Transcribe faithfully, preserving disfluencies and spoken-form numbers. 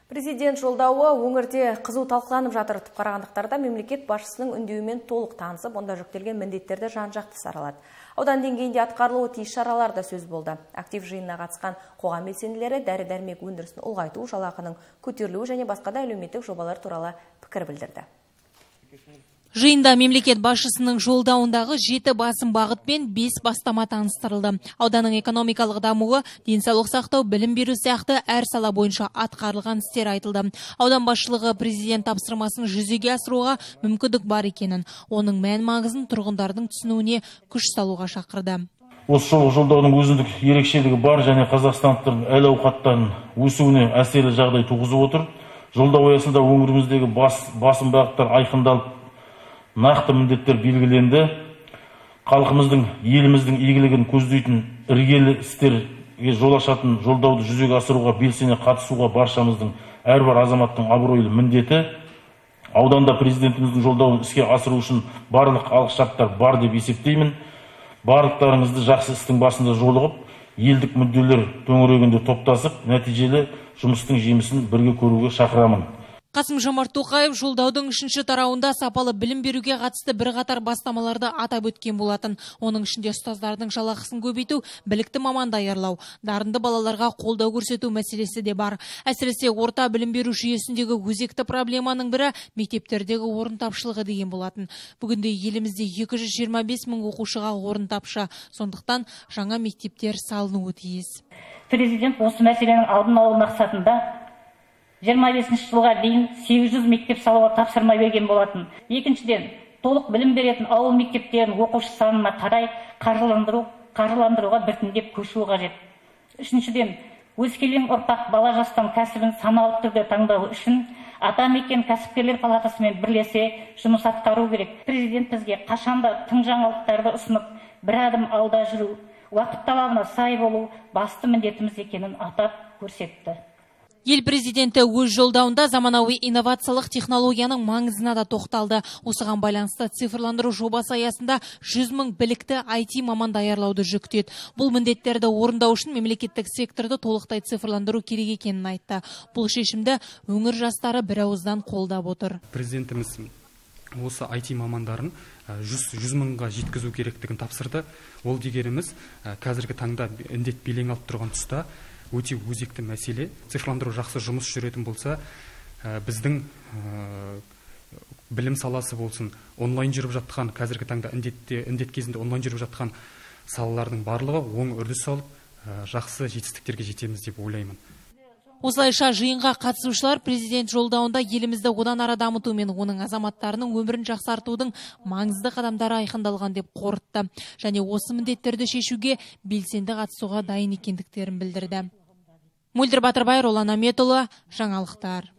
Президент жолдауы өңірде қызу талқыланып жатыр. Қарағандықтарда мемлекет басшысының үндеуімен толық танысып, онда жүктелген міндеттерді жан-жақты саралады. Аудан деңгейінде атқарылуы тиіс шаралар да сөз болды. Актив жиынына қатысқан қоғам белсенділері дәрі-дәрмек өндірісін ұлғайту, жалақының көтерілуі және басқа да әлеуметтік жобалар туралы пікір білдірді. Жиында мемлекет басшысының жолдауындағы жеті басым бағыт пен бес бастама таныстырылды. Ауданның экономикалық дамуы, денсаулық сақтау, білім беру сияқты әр сала бойынша атқарылған істер айтылды. Аудан басшылығы президент тапсырмасын жүзеге асыруға мүмкіндік бар екенін, оның мән маңызын тұрғындардың түсінуіне күш салуға шақырды. Осы жолғы жолдаудың өзіндік ерекшелігі бар және қазақстандықтардың әл ауқаттарының өсуіне әсерлі жағдай туғызып отыр. Жолдау аясында өңіріміздегі бас, басым бағыттар айқындалып, нақты міндеттер белгіленді. Халқымыздың, еліміздің игілігін көздейтін іргелі істерге жол ашатын жолдауды жүзеге асыруға белсене қатысуға баршамыздың әрбір азаматтың абыройлы міндеті. Ауданда президентіміздің жолдауын іске асыру үшін барлық алғышарттар бар деп есептеймін. Барлықтарыңызды жақсы істің басында жолығып, елдік мүдделер төңірегінде топтасып, нәтижелі жұмыстың жемісін бірге көруге шақырамын. Қасым-Жомарт Тоқаев жолдаудың үшінші тарауында сапалы білім беруге қатысты бірқатар бастамаларды атап өткен болатын. Оның ішінде ұстаздардың жалақысын көбейту, білікті маман даярлау, дарынды балаларға қолдау көрсету мәселесі де бар. Әсіресе орта білім беру жүйесіндегі өзекті проблеманың бірі мектептердегі орын тапшылығы деген болатын. Бүгінде елімізде екі жүз жиырма бес мың оқушыға орын тапшы, сондықтан жаңа мектептер салынуы тиіс. Президент осы мәселенің алдын алу мақсатында жиырма бесінші жылға дейін сегіз жүз мектеп салуға тапсырма берген болатын. Екіншіден, толық білім беретін ауыл мектептерін оқушы санына қарай қаржыландыру, қаржыландыруға біртіндеп көшу қажет. Үшіншіден, өскелең ұрпақ бала жастан кәсібін саналы түрде таңдау үшін атамекен кәсіпкерлер палатасымен бірлесе жұмыс атқару керек. Президент бізге қашанда тың жаңалықтарды ұсынып, бір адым алда жүру, уақыт талабына сай болу басты міндетіміз екенін атап көрсетті. Ел президенті өз жолдауында заманауи инновациялық технологияның маңызына да тоқталды. Осыған байланысты цифрландыру жобасы аясында жүз мың білікті ай ти маман даярлауды жүктеді. Бұл міндеттерді орындау үшін мемлекеттік секторды толықтай цифрландыру керек екенін айтты. Бұл шешімді өңір жастары бір ауыздан қолдап отыр. Президентіміз осы ай ти мамандарын жүз мыңға жеткізу керектігін тапсырды. Ол дегеніміз қазіргі таңда індет белең алып тұрған тұста өте өзекті мәселе. Цифрландыру жақсы жұмыс жүретін болса, біздің білім саласы болсын, онлайн жүріп жатқан, қазіргі таңда індетте, індет кезінде онлайн жүріп жатқан салалардың барлығы оң үрдіс алып, жақсы жетістіктерге жетеміз деп ойлаймын. Осылайша жиынға қатысушылар президент жолдауында елімізді одан ары дамыту мен оның азаматтарының өмірін жақсартудың маңызды қадамдары айқындалған деп қорытты. Және осы міндеттерді шешуге белсенді қатысуға дайын екендіктерін білдірді. Мөлдір Батырбай, Ролан Аметұлы, жаңалықтар.